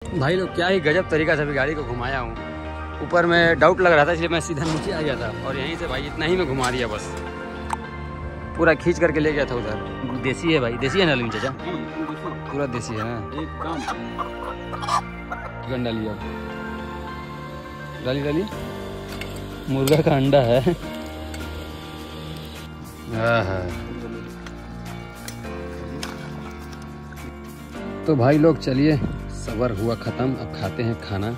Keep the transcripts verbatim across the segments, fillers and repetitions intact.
भाई लोग क्या ही गजब तरीका से अभी गाड़ी को घुमाया हूँ। ऊपर में डाउट लग रहा था इसलिए मैं सीधा नीचे आ गया था और यहीं से भाई इतना ही मैं घुमा दिया, बस पूरा खींच करके ले गया था उधर। देसी है भाई, देसी है ना अलीम चाचा? पूरा देसी है ना एकदम। चिकन डालिए, डाली डाली मुर्गा का अंडा है। हाँ। तो भाई लोग चलिए, सबर हुआ ख़त्म, अब खाते हैं खाना।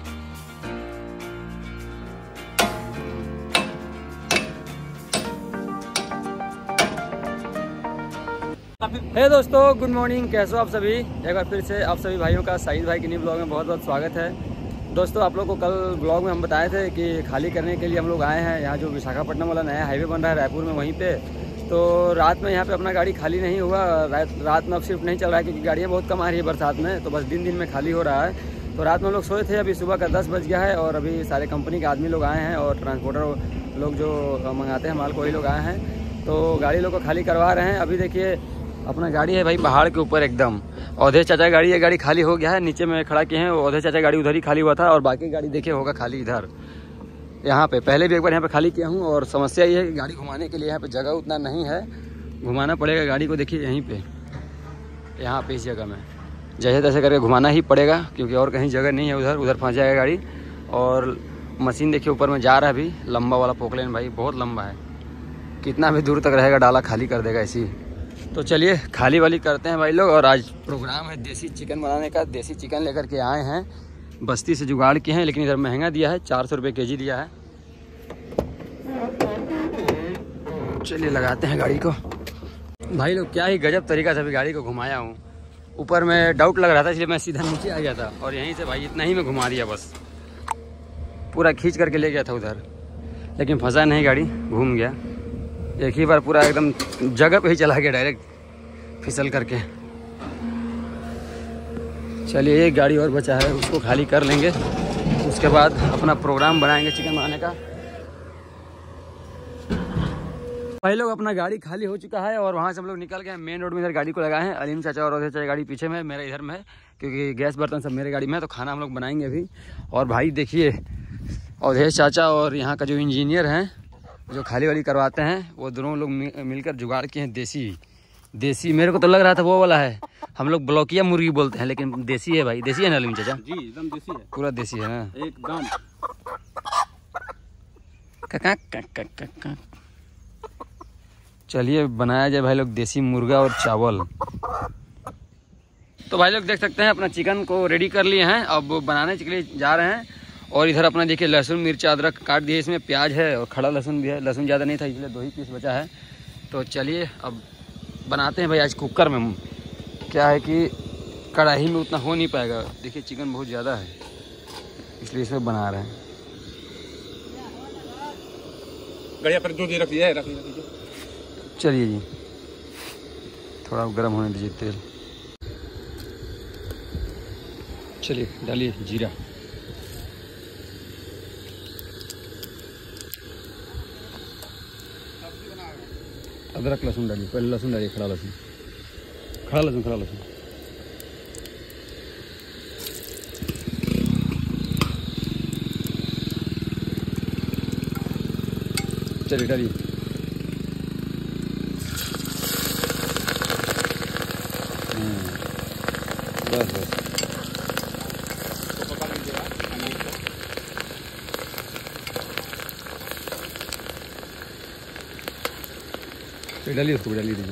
हे दोस्तों, गुड मॉर्निंग, कैसे हो आप सभी? एक बार फिर से आप सभी भाइयों का साइद भाई के न्यू ब्लॉग में बहुत बहुत स्वागत है। दोस्तों आप लोग को कल ब्लॉग में हम बताए थे कि खाली करने के लिए हम लोग आए हैं यहाँ जो विशाखापट्टनम वाला नया हाईवे बन रहा है रायपुर में, वहीं पे। तो रात में यहाँ पे अपना गाड़ी खाली नहीं हुआ, रात रात में अब शिफ्ट नहीं चल रहा है क्योंकि गाड़ियाँ बहुत कम आ रही है बरसात में, तो बस दिन दिन में खाली हो रहा है। तो रात में हम लोग सोए थे, अभी सुबह का दस बज गया है और अभी सारे कंपनी के आदमी लोग आए हैं और ट्रांसपोर्टर लोग जो मंगाते हैं माल को, वही लोग आए हैं। तो गाड़ी लोग को खाली करवा रहे हैं। अभी देखिए अपना गाड़ी है भाई पहाड़ के ऊपर एकदम। अवधेश चाचा गाड़ी ये गाड़ी खाली हो गया है, नीचे में खड़ा किए हैं। अवधेश चाचा गाड़ी उधर ही खाली हुआ था और बाकी गाड़ी देखिए होगा खाली इधर यहाँ पे। पहले भी एक बार यहाँ पे खाली किया हूँ और समस्या ये है कि गाड़ी घुमाने के लिए यहाँ पे जगह उतना नहीं है, घुमाना पड़ेगा गाड़ी को। देखिए यहीं पे, यहाँ पे इस जगह में जैसे तैसे करके घुमाना ही पड़ेगा क्योंकि और कहीं जगह नहीं है। उधर उधर फंस जाएगा गाड़ी। और मशीन देखिए ऊपर में जा रहा है अभी, लंबा वाला पोकलेन भाई बहुत लंबा है, कितना भी दूर तक रहेगा डाला खाली कर देगा ऐसी। तो चलिए खाली वाली करते हैं भाई लोग। और आज प्रोग्राम है देसी चिकन बनाने का। देसी चिकन लेकर के आए हैं, बस्ती से जुगाड़ किए हैं, लेकिन इधर महंगा दिया है, चार सौ रुपये के जी दिया है। चलिए लगाते हैं गाड़ी को। भाई लोग क्या ही गजब तरीका से अभी गाड़ी को घुमाया हूँ। ऊपर में डाउट लग रहा था इसलिए मैं सीधा नीचे आ गया था और यहीं से भाई इतना ही मैं घुमा दिया, बस पूरा खींच करके ले गया था उधर, लेकिन फंसा नहीं, गाड़ी घूम गया एक ही बार पूरा एकदम जगह पे ही चला गया डायरेक्ट फिसल करके। चलिए एक गाड़ी और बचा है, उसको खाली कर लेंगे, उसके बाद अपना प्रोग्राम बनाएंगे चिकन बनाने का। भाई लोग अपना गाड़ी खाली हो चुका है और वहाँ से हम लोग निकल गए मेन रोड में। इधर गाड़ी को लगाए हैं, अलीम चाचा और अवधेश चाचा गाड़ी पीछे में, मेरा इधर में है क्योंकि गैस बर्तन सब मेरे गाड़ी में है। तो खाना हम लोग बनाएंगे अभी। और भाई देखिए अवधेश चाचा और यहाँ का जो इंजीनियर हैं जो खाली वाली करवाते हैं, वो दोनों लोग मिलकर जुगाड़ किए हैं देसी देसी। मेरे को तो लग रहा था वो वाला है, हम लोग ब्लॉकिया मुर्गी बोलते हैं, लेकिन देसी है भाई। देसी है ना अलीम चाचा? जी एकदम देसी है, पूरा देसी है ना एकदम। का का का का चलिए बनाया जाए भाई लोग देसी मुर्गा और चावल। तो भाई लोग देख सकते हैं अपना चिकन को रेडी कर लिए हैं, अब बनाने के लिए जा रहे हैं। और इधर अपना देखिए लहसुन मिर्च अदरक काट दिए, इसमें प्याज है और खड़ा लहसुन भी है। लहसुन ज़्यादा नहीं था इसलिए दो ही पीस बचा है। तो चलिए अब बनाते हैं भाई। आज कुकर में क्या है कि कढ़ाई में उतना हो नहीं पाएगा, देखिए चिकन बहुत ज़्यादा है इसलिए इसमें बना रहे हैं। गड़िया पर जो दे रखी है रखी रखी। चलिए जी थोड़ा गर्म होने दीजिए तेल। चलिए डालिए जीरा, अदरक लहसुन डालिए। पहले लहसुन डालिए, खड़ा लहसुन खड़ा लहसुन खड़ा लहसुन चलिए डालिए। बस बस तो डालिए, उसको डालिए दीजिए।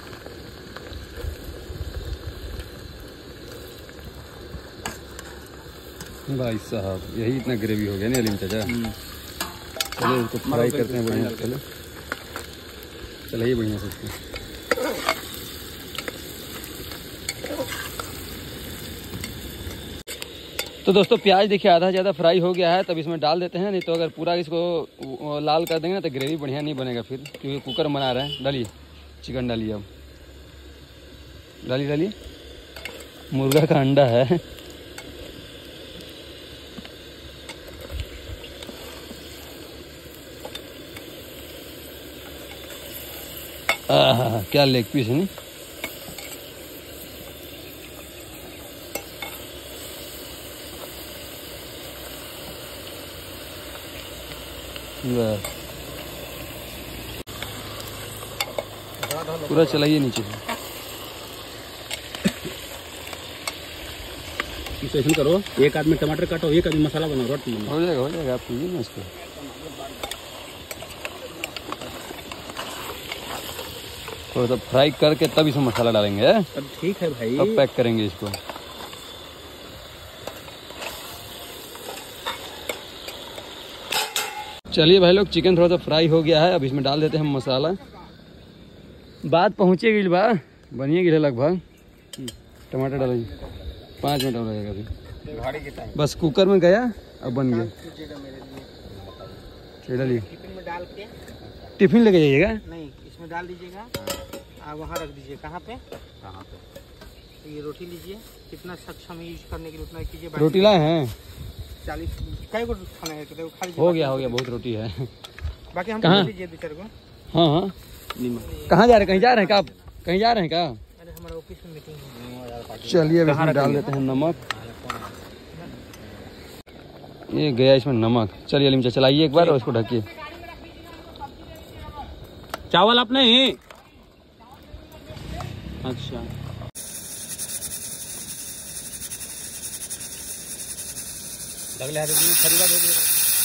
भाई साहब यही इतना ग्रेवी हो गया ना अलीम चाचा। चलिए उसको फ्राई करते हैं बढ़िया से। चलो चलिए बढ़िया से उसको। तो दोस्तों प्याज देखिए आधा ज़्यादा फ्राई हो गया है, तब इसमें डाल देते हैं, नहीं तो अगर पूरा इसको लाल कर देंगे ना तो ग्रेवी बढ़िया नहीं बनेगा फिर, क्योंकि कुकर में बना रहे हैं। डालिए चिकन डालिए, अब डालिए डालिए मुर्गा का अंडा है। आहा क्या लेग पीस है नहीं। पूरा चलाइए नीचे से। ऐसा करो, एक आदमी टमाटर काटो, एक आदमी मसाला बनाओ, रोटी हो जाएगा हो जाएगा। आप कीजिए ना इसको। तो तब फ्राई करके तब इसमें मसाला डालेंगे। अब ठीक है भाई, तब पैक करेंगे इसको। चलिए भाई लोग, चिकन थोड़ा सा फ्राई हो गया है। अब इसमें डाल देते हैं हम मसाला। बात पहुँचेगी बा बनिए गिरे लगभग। टमाटर डालेंगे, पाँच मिनट लगेगा अभी बस। कुकर में गया, अब बन गया। डालिए, टिफिन में डाल के। टिफिन लेके जाइएगा? नहीं, इसमें डाल दीजिएगा, आप वहाँ रख दीजिए। कहाँ पे? कहाँ पे? तो ये रोटी लीजिए, कितना सक्षम यूज करने के लिए उतना कीजिए। रोटी लाए हैं चालीस कई को खाना है तो खा लीजिए। हो गया हो गया, बहुत रोटी है। बाकी हम कहाँ? लीजिए दो चार को। हाँ हाँ, कहाँ जा रहे हैं? कहीं जा रहे हैं क्या आप? कहीं जा रहे हैं क्या? अरे हमारे ऑफिस में मीटिंग है। चलिए अब इसमें डाल देते हैं नमक। ये गया इसमें नमक। चलिए अलीम चाचा चलाइए एक बार और इसको ढकिए। चावल आपने ही? अच्छा, अगले हाथ में खरीदा दे दे।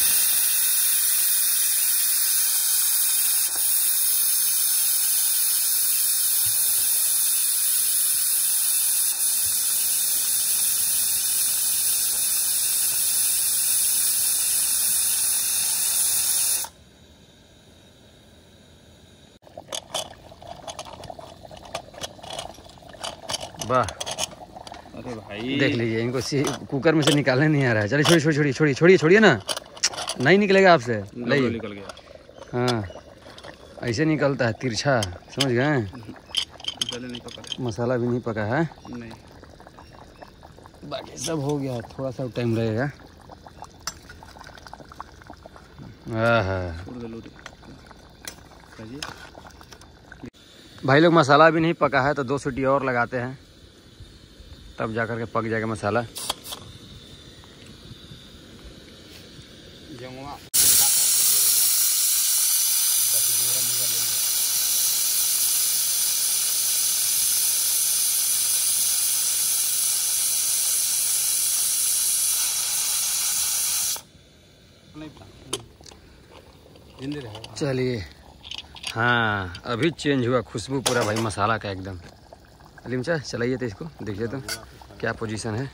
वाह, अरे भाई देख लीजिए, इनको कुकर में से निकालने नहीं आ रहा है। चलिए छोड़िए छोड़िए छोड़िए छोड़िए छोड़िए ना, नहीं निकलेगा आपसे। नहीं निकल गया। हाँ, ऐसे निकलता है तिरछा, समझ गए? नहीं पका, मसाला भी नहीं पका है। नहीं, बाकी सब हो गया, थोड़ा सा टाइम लगेगा। हाँ, भाई लोग मसाला भी नहीं पका है तो दो सीटी और लगाते हैं, तब जाकर के पक जाएगा मसाला। चलिए, हाँ अभी चेंज हुआ खुशबू पूरा भाई मसाला का एकदम। अलीम चाचा चलाइए तो इसको, देखिए तो क्या पोजीशन है।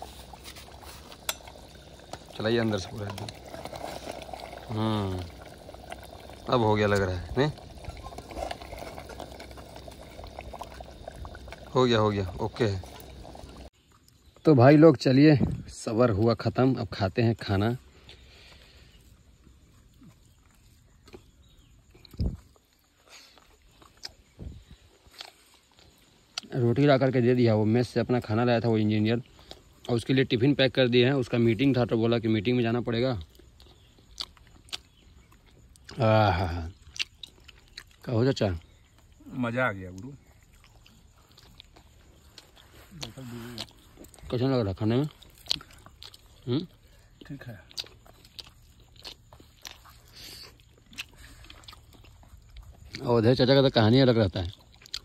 चलाइए अंदर से पूरा एकदम। हम्म, अब हो गया लग रहा है। नहीं हो गया हो गया, ओके है। तो भाई लोग चलिए, सबर हुआ ख़त्म, अब खाते हैं खाना। रोटी ला करके दे दिया, वो मेस से अपना खाना लाया था वो इंजीनियर, और उसके लिए टिफ़िन पैक कर दिए हैं। उसका मीटिंग था तो बोला कि मीटिंग में जाना पड़ेगा। आहा, कहो चाचा, मजा आ गया गुरु। कैसा लग रहा खाने में? हम्म, ठीक है। और उधर चाचा का तो कहानी अलग रहता है।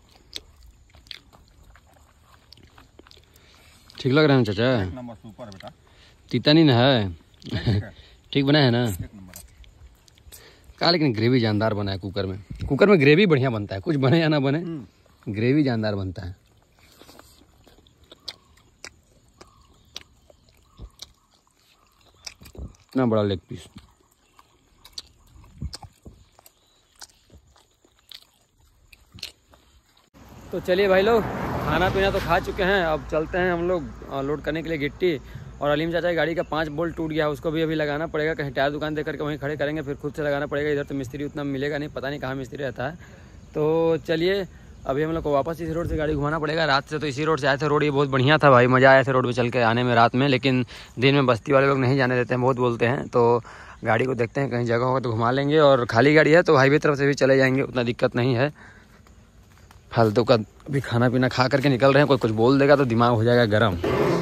ठीक लग रहा है चाचा? एक नंबर सुपर बेटा। तीता नहीं ना है? ठीक बना है ना? एक नंबर का, लेकिन ग्रेवी जानदार बना है कुकर में। कुकर में ग्रेवी बढ़िया बनता है, कुछ बने या ना बने, ग्रेवी जानदार बनता है। इतना बड़ा लेग पीस। तो चलिए भाई लोग, खाना पीना तो खा चुके हैं। अब चलते हैं हम लोग लोड करने के लिए गिट्टी। और अलीम चाचा की गाड़ी का पांच बोल्ट टूट गया है, उसको भी अभी लगाना पड़ेगा। कहीं टायर दुकान दे करके वहीं खड़े करेंगे, फिर खुद से लगाना पड़ेगा। इधर तो मिस्त्री उतना मिलेगा नहीं, पता नहीं कहाँ मिस्त्री रहता है। तो चलिए अभी हम लोग को वापस इसी रोड से गाड़ी घुमाना पड़ेगा। रात से तो इसी रोड से आए थे, रोड ये बहुत बढ़िया था भाई, मज़ा आया था रोड पे चल के आने में रात में। लेकिन दिन में बस्ती वाले लोग नहीं जाने देते हैं, बहुत बोलते हैं। तो गाड़ी को देखते हैं, कहीं जगह होगा तो घुमा लेंगे। और खाली गाड़ी है तो हाईवे तरफ से भी चले जाएंगे, उतना दिक्कत नहीं है। फालतू का भी खाना पीना खा करके निकल रहे हैं, कोई कुछ बोल देगा तो दिमाग हो जाएगा गर्म।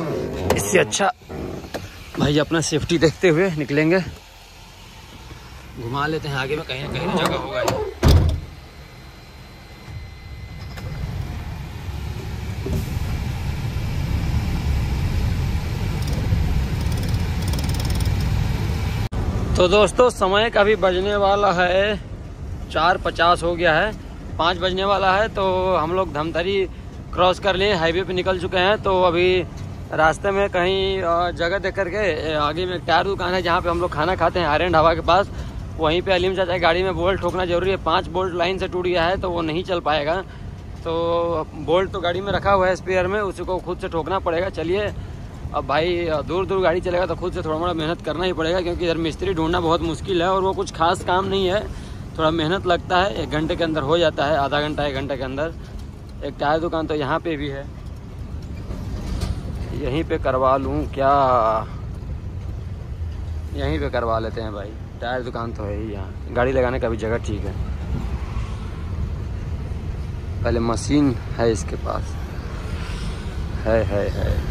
इससे अच्छा भाई अपना सेफ्टी देखते हुए निकलेंगे। घुमा लेते हैं आगे में, कहीं ना कहीं तो जगह होगा ही। तो दोस्तों समय का भी बजने वाला है, चार पचास हो गया है, पाँच बजने वाला है। तो हम लोग धमतरी क्रॉस कर लिए, हाईवे पे निकल चुके हैं। तो अभी रास्ते में कहीं जगह देख करके आगे में एक टायर दुकान है जहाँ पे हम लोग खाना खाते हैं, आर्यन ढाबा के पास। वहीं पे अलीम चाचा गाड़ी में बोल्ट ठोकना जरूरी है, पाँच बोल्ट लाइन से टूट गया है तो वो नहीं चल पाएगा। तो बोल्ट तो गाड़ी में रखा हुआ है स्पेयर में, उसी को खुद से ठोकना पड़ेगा। चलिए अब भाई दूर दूर गाड़ी चलेगा तो खुद से थोड़ा मोड़ा मेहनत करना ही पड़ेगा, क्योंकि इधर मिस्त्री ढूंढना बहुत मुश्किल है और वो कुछ खास काम नहीं है, थोड़ा मेहनत लगता है। एक घंटे के अंदर हो जाता है, आधा घंटा एक घंटे के अंदर। एक टायर दुकान तो यहाँ पे भी है, यहीं पे करवा लूँ क्या? यहीं पे करवा लेते हैं भाई, टायर दुकान तो है ही यहाँ, गाड़ी लगाने का भी जगह ठीक है। पहले मशीन है इसके पास, है है है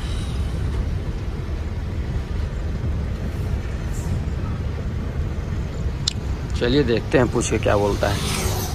चलिए देखते हैं, पूछ के क्या बोलता है।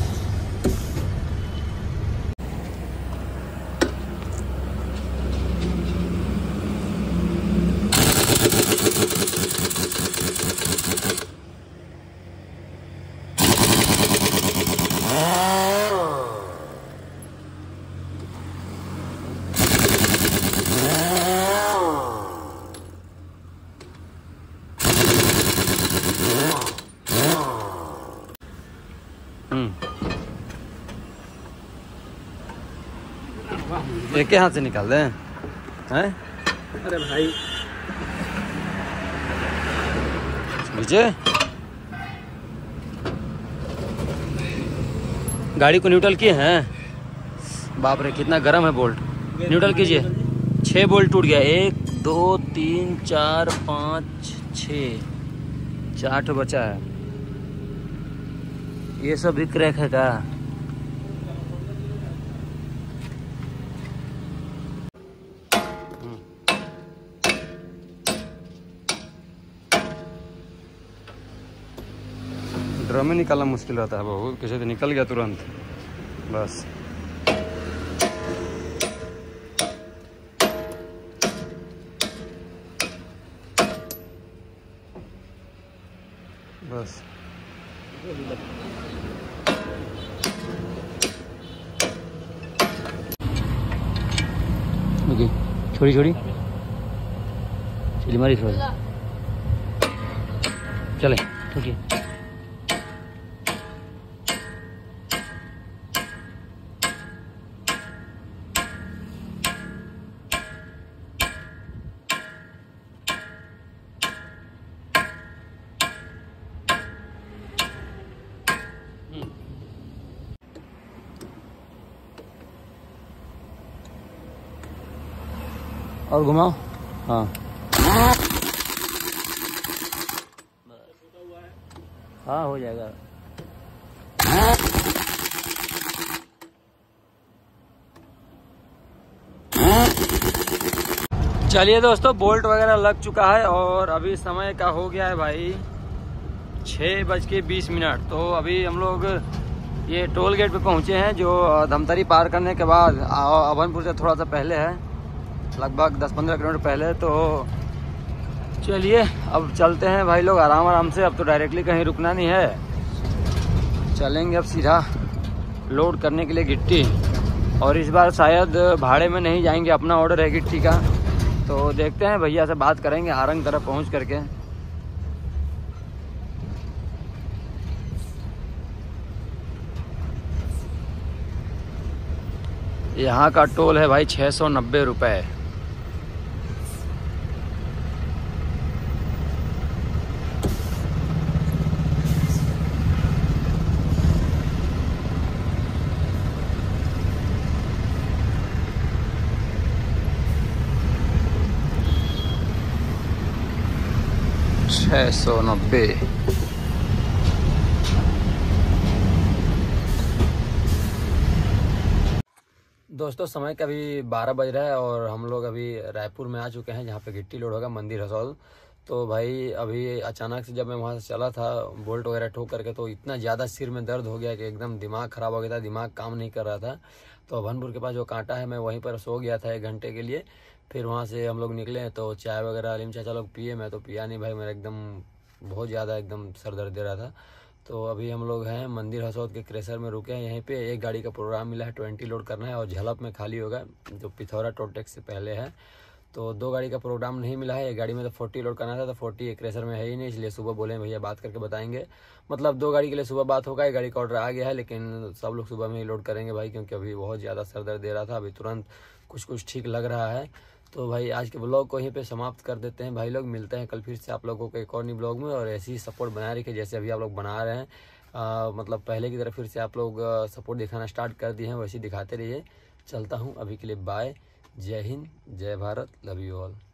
एक के हाथ से निकाल दें हैं? अरे भाई नीचे गाड़ी को न्यूट्रल किए हैं। बाप रे कितना गर्म है बोल्ट, न्यूट्रल कीजिए। छः बोल्ट टूट गया, एक दो तीन चार पाँच छः, चार ठो बचा है। ये सब भी क्रैक है का? ड्रम में निकालना मुश्किल रहता है बहुत, कैसे तो निकल गया तुरंत बस। बस ओके, छोड़ी छोड़ी चली मारी थोड़ा, चले ठीक है। और घुमाओ, हाँ हाँ हो जाएगा। चलिए दोस्तों, बोल्ट वगैरह लग चुका है और अभी समय का हो गया है भाई छः बज के बीस मिनट। तो अभी हम लोग ये टोल गेट पे पहुंचे हैं, जो धमतरी पार करने के बाद अभनपुर से थोड़ा सा पहले है, लगभग दस पंद्रह किलोमीटर पहले। तो चलिए अब चलते हैं भाई लोग आराम आराम से, अब तो डायरेक्टली कहीं रुकना नहीं है, चलेंगे अब सीधा लोड करने के लिए गिट्टी। और इस बार शायद भाड़े में नहीं जाएंगे, अपना ऑर्डर है गिट्टी का। तो देखते हैं, भैया से बात करेंगे आरंग तरफ पहुंच करके। यहाँ का टोल है भाई छः सौ नब्बे रुपये। छः सौ नब्बे। दोस्तों समय का अभी बारह बज रहा है और हम लोग अभी रायपुर में आ चुके हैं, जहाँ पे गिट्टी लोड होगा मंदिर हसौल। तो भाई अभी अचानक से जब मैं वहाँ से चला था बोल्ट वगैरह ठोक करके, तो इतना ज़्यादा सिर में दर्द हो गया कि एकदम दिमाग ख़राब हो गया था, दिमाग काम नहीं कर रहा था। तो अभनपुर के पास जो कांटा है, मैं वहीं पर सो गया था एक घंटे के लिए। फिर वहाँ से हम लोग निकले तो चाय वगैरह अलीम चाचा लोग पिए, मैं तो पिया नहीं भाई, मेरा एकदम बहुत ज़्यादा एकदम सर दर्द दे रहा था। तो अभी हम लोग हैं मंदिर हसौद के क्रेशर में रुके हैं। यहीं पे एक गाड़ी का प्रोग्राम मिला है, ट्वेंटी लोड करना है और झलप में खाली होगा जो पिथौरा टोलटेक्स से पहले है। तो दो गाड़ी का प्रोग्राम नहीं मिला है, एक गाड़ी में तो फोर्टी लोड करना था, तो फोर्टी एक क्रेशर में है ही नहीं, इसलिए सुबह बोले भैया बात करके बताएंगे। मतलब दो गाड़ी के लिए सुबह बात होगा, एक गाड़ी का ऑर्डर आ गया है, लेकिन सब लोग सुबह में ही लोड करेंगे भाई, क्योंकि अभी बहुत ज़्यादा सर दर्द दे रहा था, अभी तुरंत कुछ कुछ ठीक लग रहा है। तो भाई आज के ब्लॉग को यहीं पे समाप्त कर देते हैं भाई लोग, मिलते हैं कल फिर से आप लोगों को एक और नई ब्लॉग में। और ऐसी ही सपोर्ट बनाए रखिए जैसे अभी आप लोग बना रहे हैं, आ, मतलब पहले की तरह फिर से आप लोग सपोर्ट दिखाना स्टार्ट कर दिए हैं, वैसे दिखाते रहिए। चलता हूँ अभी के लिए, बाय, जय हिंद, जय भारत, लव यू ऑल।